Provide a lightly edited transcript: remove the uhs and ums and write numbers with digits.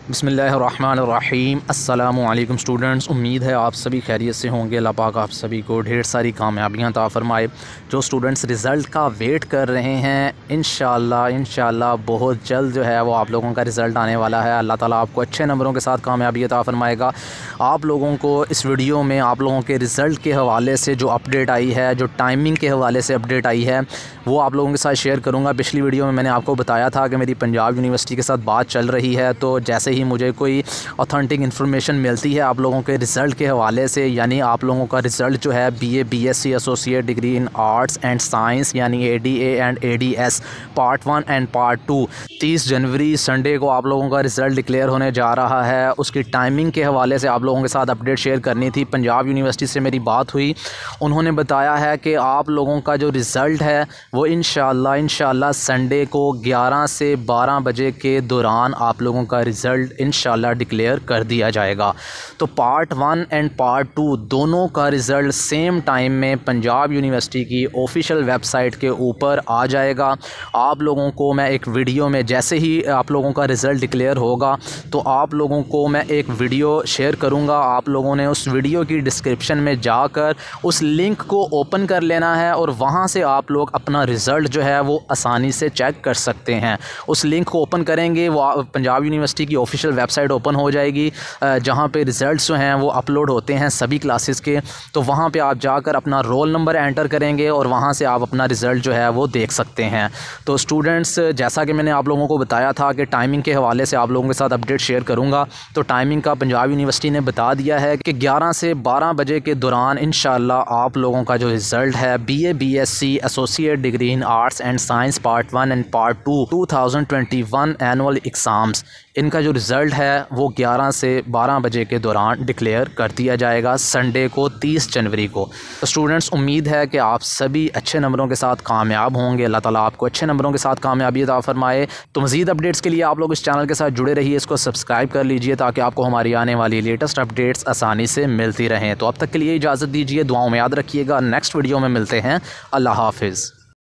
बिस्मिल्लाहिर्रहमानिर्रहीम। अस्सलामुअलैकुम स्टूडेंट्स, उम्मीद है आप सभी खैरियत से होंगे। अल्लाह पाक आप सभी को ढेर सारी कामयाबियाँ अता फ़रमाए। जो स्टूडेंट्स रिज़ल्ट का वेट कर रहे हैं, इंशाअल्लाह बहुत जल्द जो है वो आप लोगों का रिज़ल्ट आने वाला है। अल्लाह ताला आपको अच्छे नंबरों के साथ कामयाबी अता फ़रमाएगा। आप लोगों को इस वीडियो में आप लोगों के रिज़ल्ट के हवाले से जो अपडेट आई है, जो टाइमिंग के हवाले से अपडेट आई है, वो आप लोगों के साथ शेयर करूँगा। पिछली वीडियो में मैंने आपको बताया था कि मेरी पंजाब यूनिवर्सिटी के साथ बात चल रही है, तो जैसे ही मुझे कोई ऑथेंटिक इन्फॉर्मेशन मिलती है आप लोगों के रिज़ल्ट के हवाले से, यानी आप लोगों का रिज़ल्ट जो है BA BSc associate degree in arts and science यानी ADA and ADS part 1 and part 2 30 जनवरी संडे को आप लोगों का रिज़ल्ट डिक्लेयर होने जा रहा है। उसकी टाइमिंग के हवाले से आप लोगों के साथ अपडेट शेयर करनी थी। पंजाब यूनिवर्सिटी से मेरी बात हुई, उन्होंने बताया है कि आप लोगों का जो रिज़ल्ट है वो इंशाअल्लाह संडे को 11 से 12 बजे के दौरान आप लोगों का रिज़ल्ट इंशाअल्लाह डिक्लेयर कर दिया जाएगा। तो पार्ट 1 एंड पार्ट 2 दोनों का रिज़ल्ट सेम टाइम में पंजाब यूनिवर्सिटी की ऑफिशियल वेबसाइट के ऊपर आ जाएगा। आप लोगों को मैं एक वीडियो में, जैसे ही आप लोगों का रिज़ल्ट डिक्लेयर होगा तो आप लोगों को मैं एक वीडियो शेयर करूंगा। आप लोगों ने उस वीडियो की डिस्क्रिप्शन में जाकर उस लिंक को ओपन कर लेना है और वहां से आप लोग अपना रिज़ल्ट जो है वो आसानी से चेक कर सकते हैं। उस लिंक को ओपन करेंगे, वो पंजाब यूनिवर्सिटी की ऑफिशियल वेबसाइट ओपन हो जाएगी, जहां पे रिज़ल्ट्स जो हैं वो अपलोड होते हैं सभी क्लासेस के। तो वहां पे आप जाकर अपना रोल नंबर एंटर करेंगे और वहां से आप अपना रिज़ल्ट जो है वो देख सकते हैं। तो स्टूडेंट्स, जैसा कि मैंने आप लोगों को बताया था कि टाइमिंग के हवाले से आप लोगों के साथ अपडेट शेयर करूंगा, तो टाइमिंग का पंजाब यूनिवर्सिटी ने बता दिया है कि 11 से 12 बजे के दौरान इंशाअल्लाह आप लोगों का जो रिज़ल्ट है BA BSc associate degree in arts and science part 1 and part 2 2021 annual exams, इनका जो रिज़ल्ट है वो 11 से 12 बजे के दौरान डिक्लेयर कर दिया जाएगा संडे को 30 जनवरी को। तो स्टूडेंट्स, उम्मीद है कि आप सभी अच्छे नंबरों के साथ कामयाब होंगे। अल्लाह ताला आपको अच्छे नंबरों के साथ कामयाबी अता फ़रमाए। तो मज़ीद अपडेट्स के लिए आप लोग इस चैनल के साथ जुड़े रहिए, इसको सब्सक्राइब कर लीजिए ताकि आपको हमारी आने वाली लेटेस्ट अपडेट्स आसानी से मिलती रहें। तो अब तक के लिए इजाज़त दीजिए, दुआओं में याद रखिएगा। नेक्स्ट वीडियो में मिलते हैं। अल्लाह हाफ़िज़।